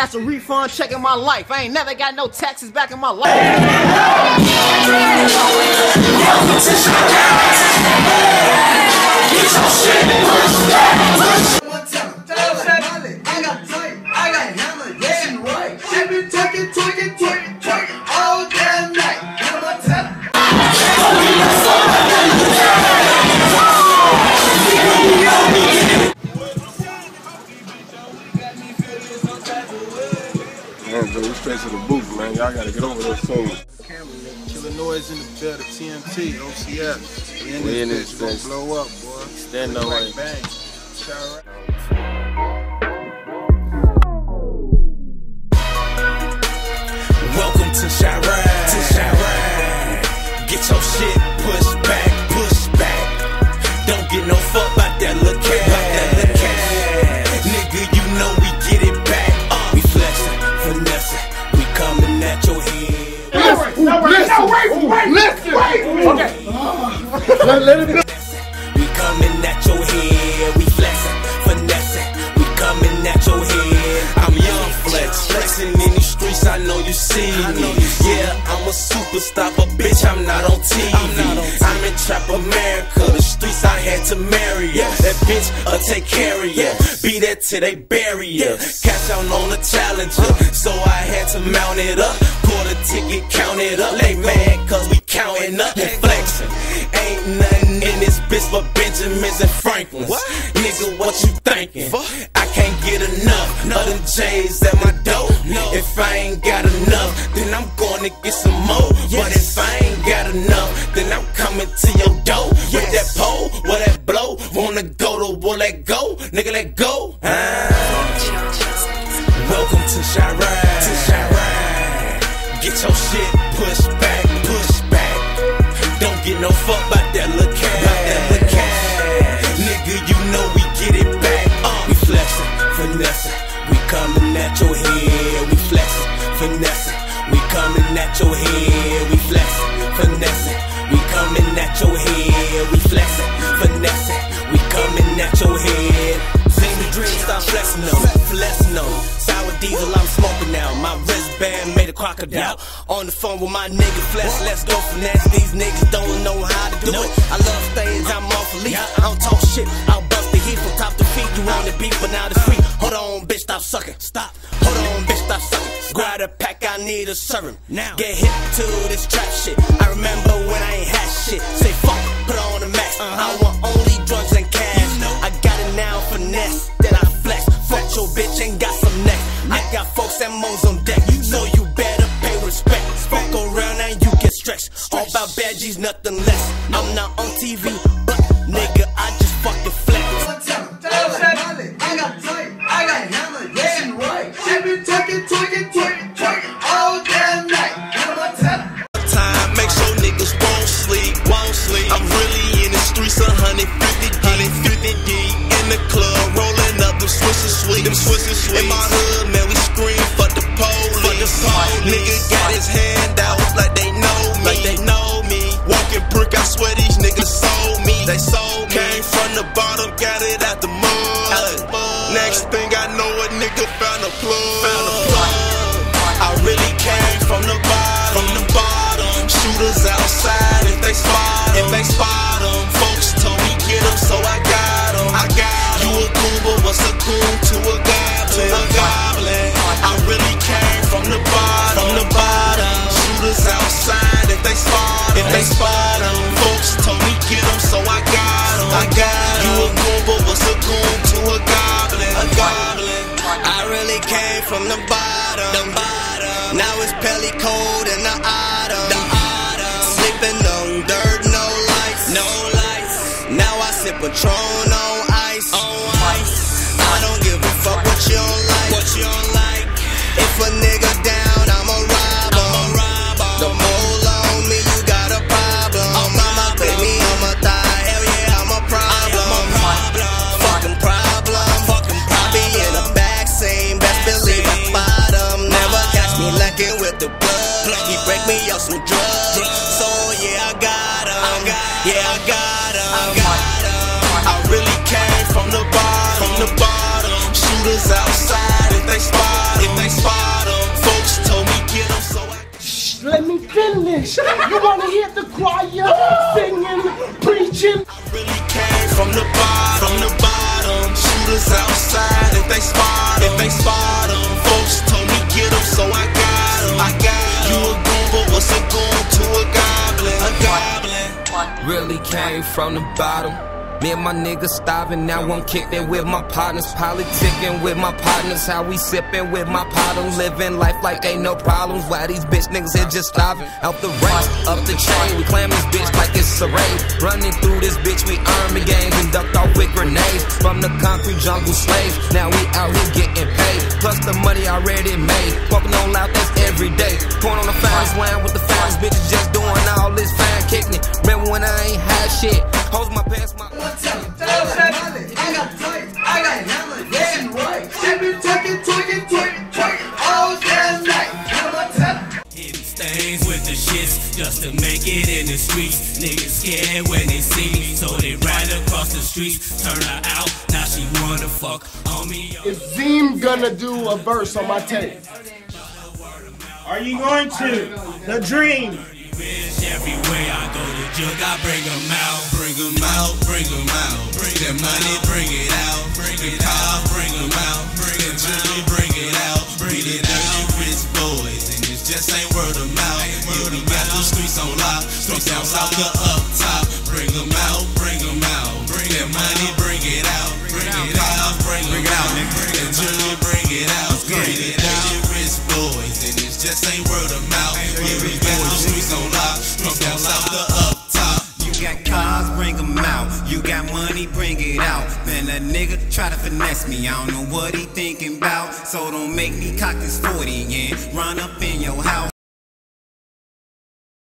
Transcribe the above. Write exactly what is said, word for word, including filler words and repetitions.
asked a refund check in my life. I ain't never got no taxes back in my life. Man, bro, we straight to the booth, man. Y'all gotta get over there soon. Killer Noise in the building, T M T, O C S. We in We in this this bitch, bitch. gonna blow up, boy. Stand no way. Bang. Shout out. Welcome to Chiraq, to Chiraq. Get your shit pushed back, push back. Don't get no fuck about that little cat, that little cat. Nigga, you know we get it back. Uh, we flexing, finessing, we coming at your head. Listen, no, wait, no, wait, wait, listen, wait, okay. let, let it be. We coming at your head, we flexing, finessing, we coming at your head. I'm young flex, flexing in these streets, I know you see me. Yeah, I'm a superstar, but bitch, I'm not on T V. I'm in Trap America, the streets I had to marry ya. That bitch, uh, take care of ya. Be there till they bury ya. Cash out on the challenger, so I had to mount it up. Pull the ticket, count it up. They mad cause we counting up and flexing. Ain't nothing in this bitch but Benjamins and Franklins. Nigga, what you thinking? I can't get enough of them J's at my door. If I ain't got enough, then I'm gonna get some more. But if I ain't got enough, then I'm coming to your door. With that pole, with that blow, wanna go to war, let go. Nigga, let go. Ah. Welcome to Chiraq, to Chiraq. Get your shit pushed back, push back. Don't get no fuck about that little cat, that little cat. Nigga, you know we get it back. Uh, we flexing, finessing, we coming at your head. We flexing, finessing, we coming at your head. We flexing, finessing, we coming at your head. We flexing, finessing, we coming at your head. Sing the dream, stop flexing them, flexing them. Sour diesel, I'm smoking now. My wristband made a crocodile. On the phone with my nigga Flex, let's go finesse. These niggas don't know how to do it. I love stage, I'm off a leaf. I don't talk shit, I'll bust the heat from top to feet. You on the beat, but now it's free. Hold on, bitch, stop sucking. Stop. Hold on, bitch, stop sucking. Grab a pack, I need a serving. Now get hip to this trap shit. I remember when I ain't had shit. Say fuck, put on the mask. I want only drugs and cash. I got it now, finesse. Then I flex. Fuck your bitch and got some neck. I got folks and mo's on deck, so you better pay respect. Fuck around and you get stretched. All about badgies, nothing less. I'm not on T V, but nigga, I just fucking flex. Time, make sure niggas won't sleep, won't sleep. I'm really in the streets, one hundred fifty deep in the club, rolling up them Swisses sweet, them Swisses sweet. In my hood, man, we scream for the police. Nigga got his hand out like they know me, like they know me. Walking brick, I swear these niggas sold me. They sold me. Came from the bottom, got it out the mud. Next thing I know, a nigga found a plug. Found a plug. I really came from the bottom, from the bottom. Shooters outside if they spot 'em, if they spot 'em. Folks told me get 'em, so I got 'em. I got 'em. You a coon, but what's a coon to a goblin? A goblin. I really came from the bottom, from the bottom. Shooters outside if they spot 'em, if they spot 'em. Folks told me get 'em, so I got 'em. I got 'em. You a coon, but what's a coon to a goblin? A goblin. I really came from the bottom, the bottom. Now it's belly cold in the autumn, the autumn. Sleeping on dirt, no lights, no lights. Now I sip Patron on ice, on ice. I don't give a fuck what you don't like, what you don't like. If a nigga down, I'm a robber, I'm a robber. The mole on me, you got a problem. Oh mama, pay me on my thigh, hell yeah, I'm a problem. I'm a problem. Fucking problem, fucking problem. I be in the back, same best believe I spot 'em. Never catch me lacking with the blood. He break me off some drugs, so yeah, I got 'em. Yeah, I got 'em. I got 'em. I really came from the bottom, from the bottom. Shooters outside if they spot 'em, if they Just let me finish. You wanna hear the choir singing, preaching? I really came from the bottom, from the bottom. Shooters outside if they spot 'em, if they spot 'em. Folks told me get 'em, so I got 'em. I got 'em. You a goon, but what's a goon to a goblin? A goblin. Really came from the bottom. Me and my niggas starving, now I'm kicking with my partners, politicking with my partners, how we sipping with my partners, living life like ain't no problems. Why these bitch niggas here just starving? Out the race, up the chain, we clam this bitch like it's a raid. Running through this bitch, we army games and ducked off with grenades from the concrete jungle slaves. Now we out here getting paid, plus the money already made. Walking on loud, that's every day. Going on the fast line with the fast bitches, just doing all this fine kicking it. Remember when I ain't had shit? Hose my pants, my. I got tight, I got hammer, yeah, right. She been twerking, twerking, twerking, twerking all damn night. Hitting stains with the shits just to make it in the streets. Niggas scared when they see me, so they ride across the streets. Turn her out, now she wanna fuck on me. Is Zeem gonna do a verse on my tape? Are you going to? The Dream. Everywhere I go to jug, I bring 'em out, bring 'em out, bring 'em out. Bring that money, bring it out, bring the car, bring 'em out, bring the jewelry, bring it out, bring it out. Rich boys, and it just ain't word of mouth. Yeah, we got the streets on lock, streets down south to up top. Bring 'em out, bring 'em out, bring that money, bring it out, bring it out, bring it out, bring the jewelry, bring it out, bring it out. Rich boys, and it just ain't word of mouth. Yeah, we got the streets on lock, streets down south to up top. You got cars, bring 'em out. You got money, bring it out. Man, that nigga try to finesse me. I don't know what he thinking about. So don't make me cock this forty and run up in your house.